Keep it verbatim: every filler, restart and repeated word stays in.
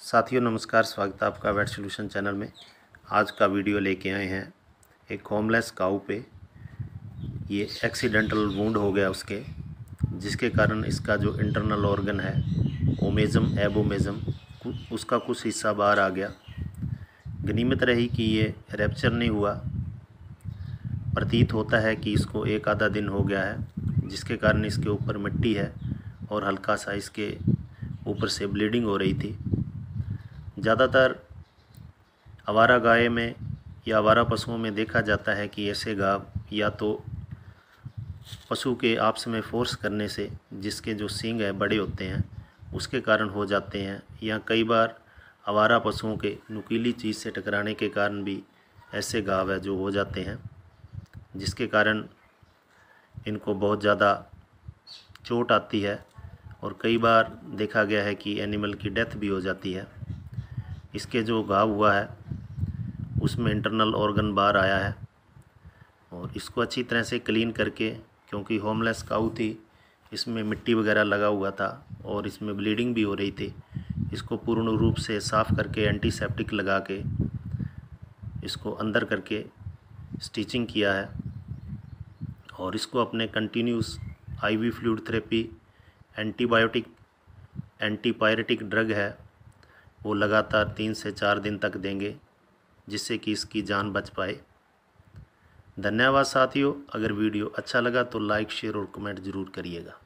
साथियों नमस्कार, स्वागत है आपका वेट सॉल्यूशन चैनल में। आज का वीडियो लेके आए हैं एक होमलेस काऊ पे। ये एक्सीडेंटल वुंड हो गया उसके, जिसके कारण इसका जो इंटरनल ऑर्गन है ओमेजम एबोमेजम उसका कुछ हिस्सा बाहर आ गया। गनीमत रही कि ये रैप्चर नहीं हुआ। प्रतीत होता है कि इसको एक आधा दिन हो गया है, जिसके कारण इसके ऊपर मिट्टी है और हल्का सा इसके ऊपर से ब्लीडिंग हो रही थी। ज़्यादातर आवारा गाय में या आवारा पशुओं में देखा जाता है कि ऐसे घाव या तो पशु के आपस में फोर्स करने से, जिसके जो सींग है बड़े होते हैं, उसके कारण हो जाते हैं, या कई बार आवारा पशुओं के नुकीली चीज़ से टकराने के कारण भी ऐसे घाव है जो हो जाते हैं, जिसके कारण इनको बहुत ज़्यादा चोट आती है और कई बार देखा गया है कि एनिमल की डेथ भी हो जाती है। इसके जो घाव हुआ है उसमें इंटरनल ऑर्गन बाहर आया है और इसको अच्छी तरह से क्लीन करके, क्योंकि होमलेस काऊ थी, इसमें मिट्टी वगैरह लगा हुआ था और इसमें ब्लीडिंग भी हो रही थी, इसको पूर्ण रूप से साफ़ करके एंटीसेप्टिक लगा के इसको अंदर करके स्टिचिंग किया है और इसको अपने continuous IV fluid therapy, antibiotic, antipyretic drug है वो लगातार तीन से चार दिन तक देंगे, जिससे कि इसकी जान बच पाए। धन्यवाद साथियों। अगर वीडियो अच्छा लगा तो लाइक, शेयर और कमेंट ज़रूर करिएगा।